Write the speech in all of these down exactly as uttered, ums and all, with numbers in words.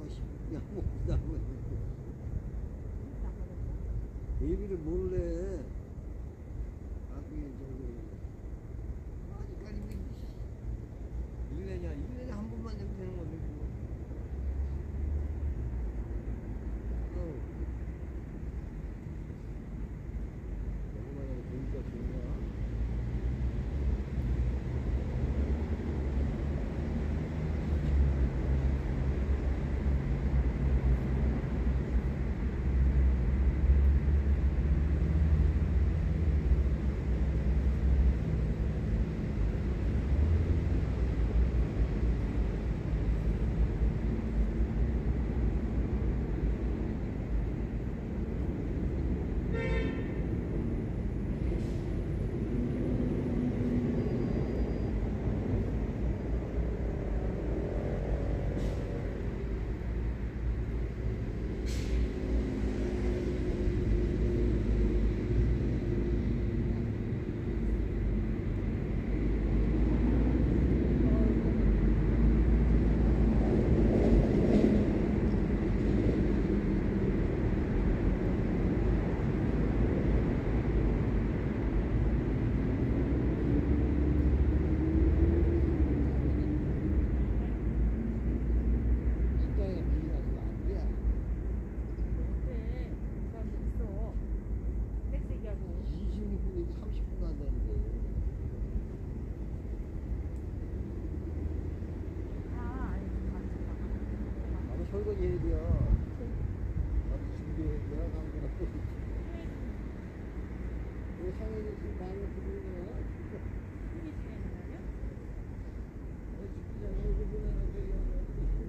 야, 뭐, 나, 뭐. 예비를 몰래. 나중에 저기. 아직까지 일 년이야. 일 년에 한 번만 내면 되는 건데. 어. 너무나 보니까 좋나? 설거지 해야 돼요. 나도 준비해. 내가 가는 거라 또. 왜 상해를 지금 마음에 드는 거야? 이게 지내는 왜 죽기 전에 얼굴 보내는 거야?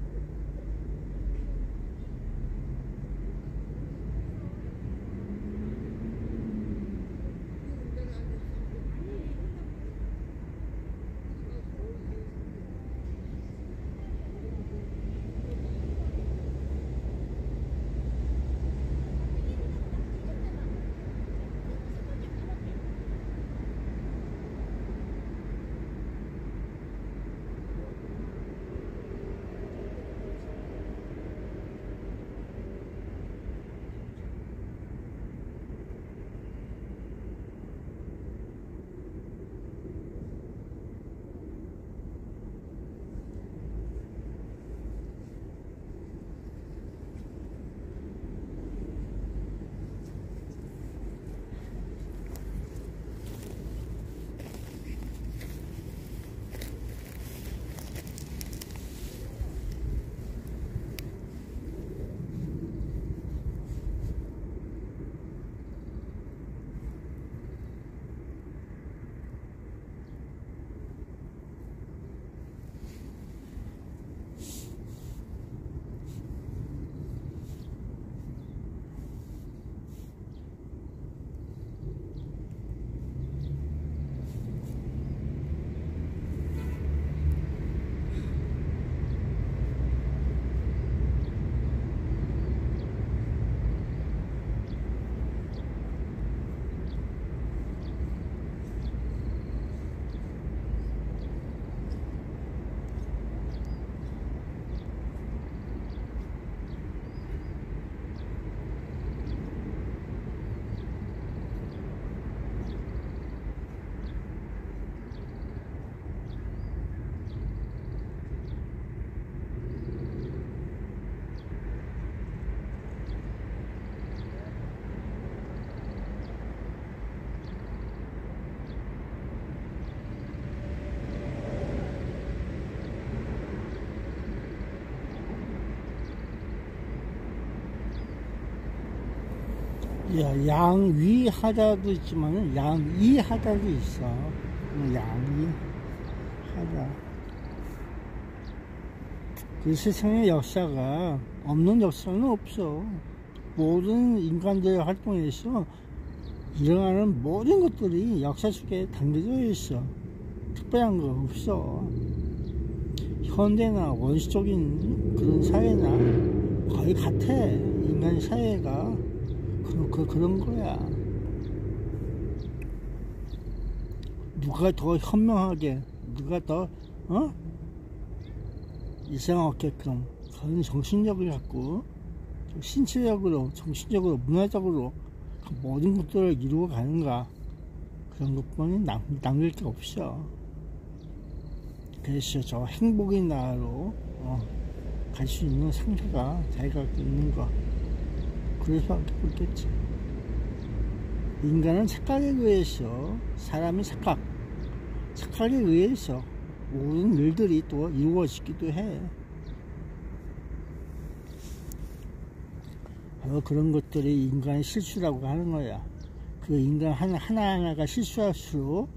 야, 양위 하자도 있지만 양이 하자도 있어. 양이 하자. 그 세상의 역사가 없는 역사는 없어. 모든 인간들의 활동에서 일어나는 모든 것들이 역사 속에 담겨져 있어. 특별한 거 없어. 현대나 원시적인 그런 사회나 거의 같아. 인간 사회가 그, 그, 그런 거야. 누가 더 현명하게, 누가 더, 어? 이상 없게끔 그건 정신력을 갖고 신체적으로, 정신적으로, 문화적으로 그 모든 것들을 이루어 가는가, 그런 것뿐이 남, 남길 게 없어. 그래서 저 행복의 나라로 어, 갈 수 있는 상태가 자기가 있는 거, 그럴 수밖에 없겠지. 인간은 착각에 의해서, 사람이 착각, 착각에 의해서 모든 일들이 또 이루어지기도 해. 바로 그런 것들이 인간의 실수라고 하는 거야. 그 인간 하나, 하나하나가 실수할수록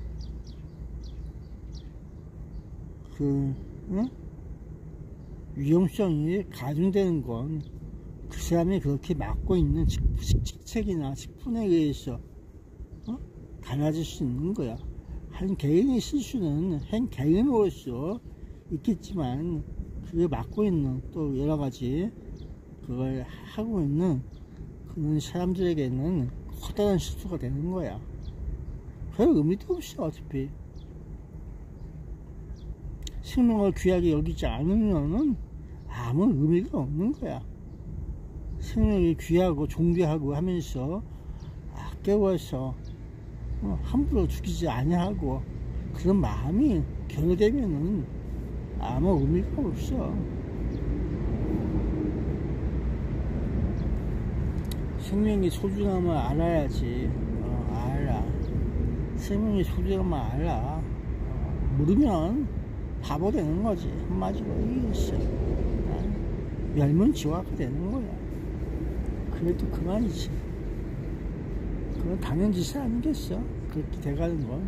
그 응? 위험성이 가중되는 건 그 사람이 그렇게 맡고 있는 직, 직책이나 직분에 의해서 어? 달라질 수 있는 거야. 한 개인의 실수는 한 개인으로서 있겠지만, 그게 맡고 있는 또 여러 가지 그걸 하고 있는 그런 사람들에게는 커다란 실수가 되는 거야. 별 의미도 없어. 어차피 생명을 귀하게 여기지 않으면은 아무 의미가 없는 거야. 생명이 귀하고 존귀하고 하면서 아껴워서 어, 함부로 죽이지 아니하고 그런 마음이 결여되면은 아무 의미가 없어. 생명의 소중함을 알아야지. 어, 알아. 생명의 소중함을 알아. 어, 모르면 바보 되는 거지. 한마디로 이게 멸문지화가 되는 거야. 그래도 그만이지. 그건 당연지시 아니겠어. 그렇게 돼가는 건.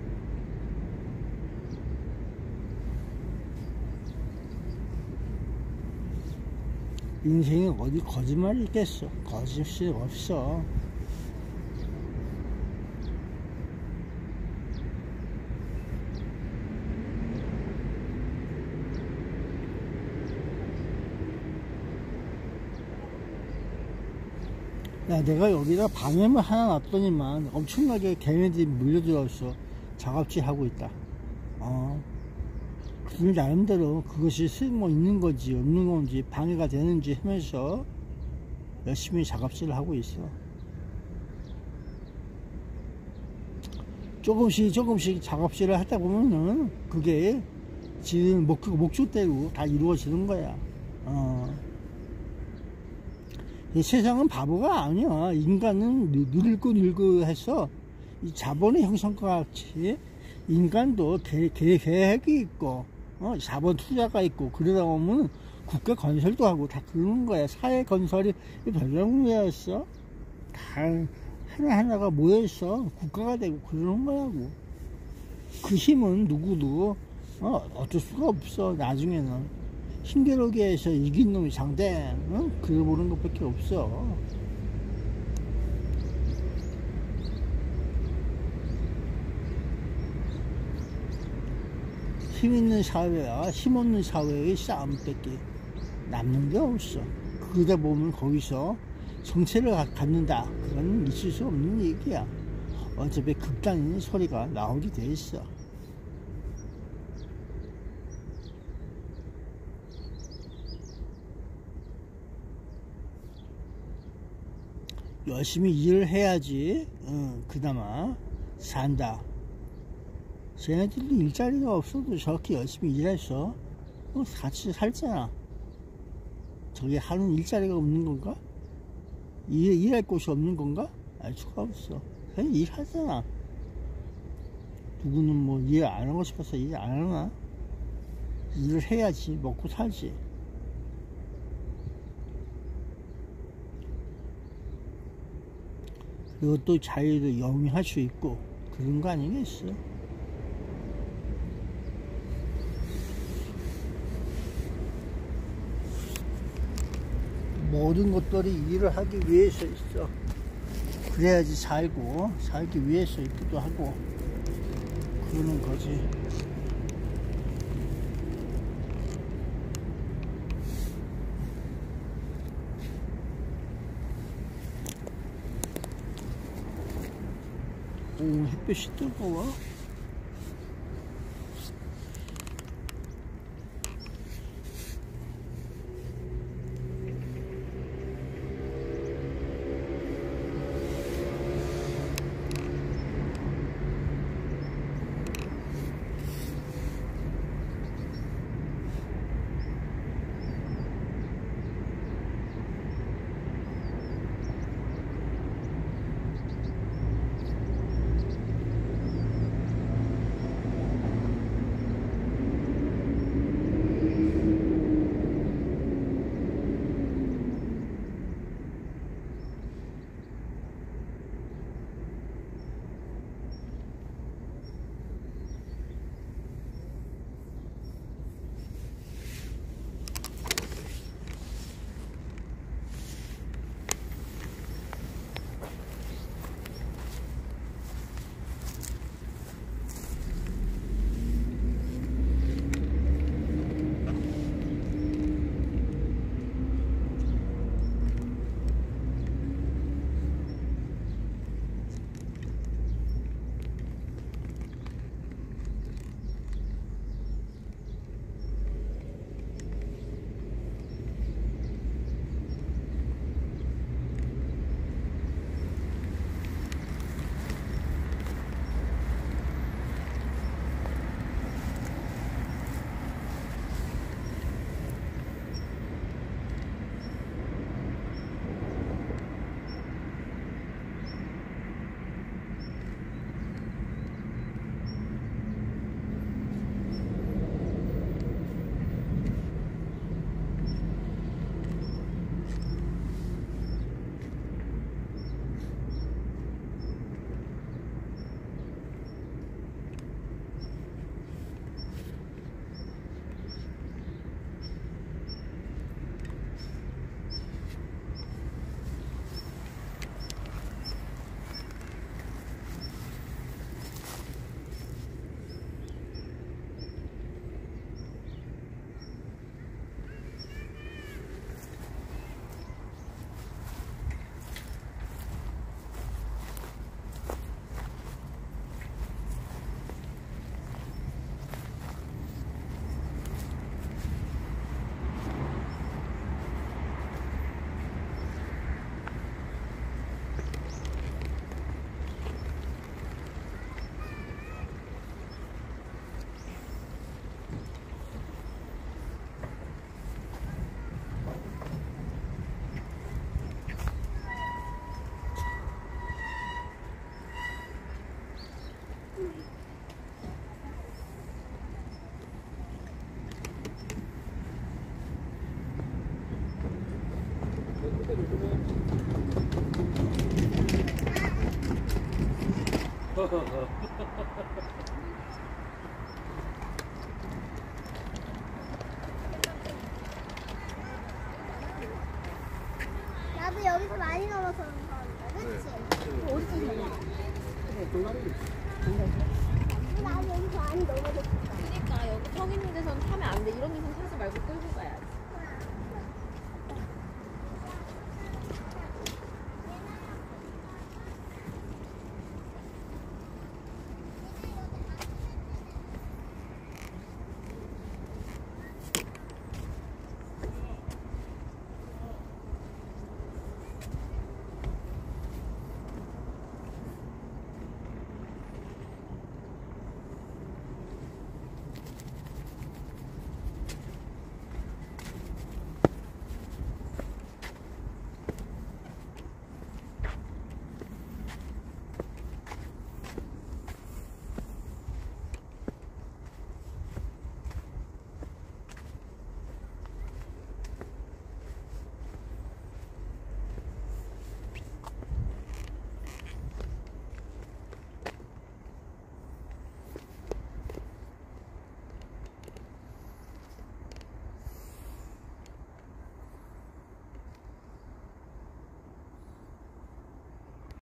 인생에 어디 거짓말이 있겠어. 거짓이 없어. 야, 내가 여기다 방염을 하나 놨더니만 엄청나게 개미들이 물려들어서 작업질 하고 있다. 어. 그 나름대로 그것이 쓸모 있는 건지 없는 건지 방해가 되는지 하면서 열심히 작업질을 하고 있어. 조금씩 조금씩 작업질을 하다 보면은 그게 지금 목, 목적대로 다 이루어지는 거야. 어. 이 세상은 바보가 아니야. 인간은 늙고 늙고 해서 이 자본의 형성과 같이 인간도 계, 계, 계획이 있고 어, 자본 투자가 있고 그러다 보면 국가 건설도 하고 다 그러는 거야. 사회 건설이 별명이었어. 다 하나하나가 모여있어 국가가 되고 그러는 거라고. 그 힘은 누구도 어, 어쩔 수가 없어. 나중에는 힘겨루게 해서 이긴 놈이 장대, 어? 그래 보는 것밖에 없어. 힘 있는 사회와 힘 없는 사회의 싸움밖에 남는 게 없어. 그러다 보면 거기서 정체를 갖는다. 그건 있을 수 없는 얘기야. 어차피 극단인 소리가 나오게 돼 있어. 열심히 일을 해야지 어, 그나마 산다. 쟤네들도 일자리가 없어도 저렇게 열심히 일해서 어, 같이 살잖아. 저게 하는 일자리가 없는 건가? 일, 일할 곳이 없는 건가? 알 수가 없어. 그냥 일하잖아. 누구는 뭐 일 안 하고 싶어서 일 안 하나? 일을 해야지 먹고 살지. 그리고 또 자유도 영위할 수 있고 그런 거 아니겠어? 모든 것들이 일을 하기 위해서 있어. 그래야지 살고 살기 위해서 있기도 하고 그러는 거지. 오, 햇볕이 뜨거워. 나도 여기서 많이 넘어서 그런가, 그치? 어디서 넘어? 나도 여기서 많이 넘어졌어. 그러니까 여기 턱 있는 데서는 타면 안 돼. 이런 데서는 타지 말고 끌고 가.